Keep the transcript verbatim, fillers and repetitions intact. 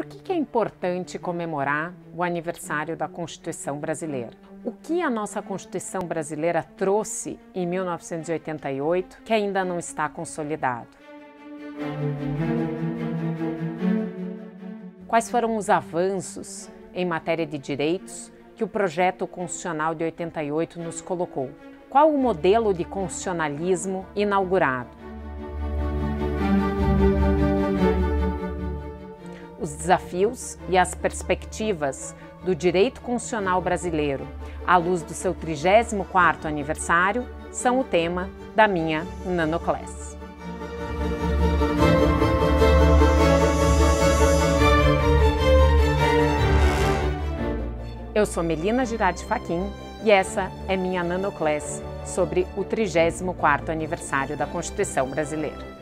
Por que que é importante comemorar o aniversário da Constituição Brasileira? O que a nossa Constituição Brasileira trouxe em mil novecentos e oitenta e oito que ainda não está consolidado? Quais foram os avanços em matéria de direitos que o projeto constitucional de oitenta e oito nos colocou? Qual o modelo de constitucionalismo inaugurado? Os desafios e as perspectivas do direito constitucional brasileiro, à luz do seu trigésimo quarto aniversário, são o tema da minha Nanoclass. Eu sou Melina Girardi Fachin e essa é minha Nanoclass sobre o trigésimo quarto aniversário da Constituição Brasileira.